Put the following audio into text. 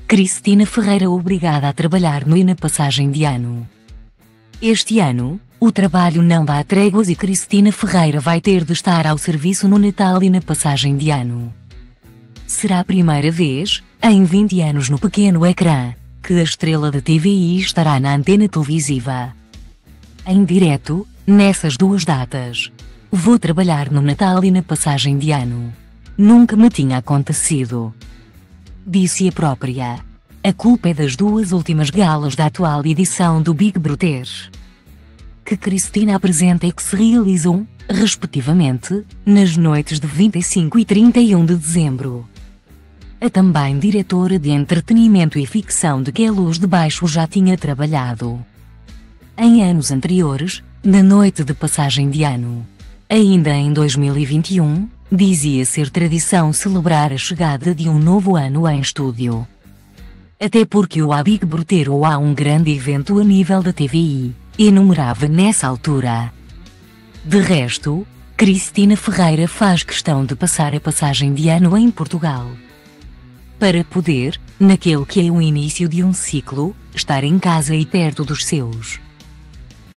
Cristina Ferreira obrigada a trabalhar no e na passagem de ano. Este ano, o trabalho não dá tréguas e Cristina Ferreira vai ter de estar ao serviço no Natal e na passagem de ano. Será a primeira vez, em 20 anos no pequeno ecrã, que a estrela da TVI estará na antena televisiva. Em direto, nessas duas datas. Vou trabalhar no Natal e na passagem de ano. Nunca me tinha acontecido. Disse a própria. A culpa é das duas últimas galas da atual edição do Big Brother, que Cristina apresenta e que se realizam, respectivamente, nas noites de 25 e 31 de dezembro. A também diretora de entretenimento e ficção de Que a Luz de Baixo já tinha trabalhado em anos anteriores, na noite de passagem de ano. Ainda em 2021, dizia ser tradição celebrar a chegada de um novo ano em estúdio. Até porque o Big Brother ou há um grande evento a nível da TVI, enumerava nessa altura. De resto, Cristina Ferreira faz questão de passar a passagem de ano em Portugal, para poder, naquele que é o início de um ciclo, estar em casa e perto dos seus.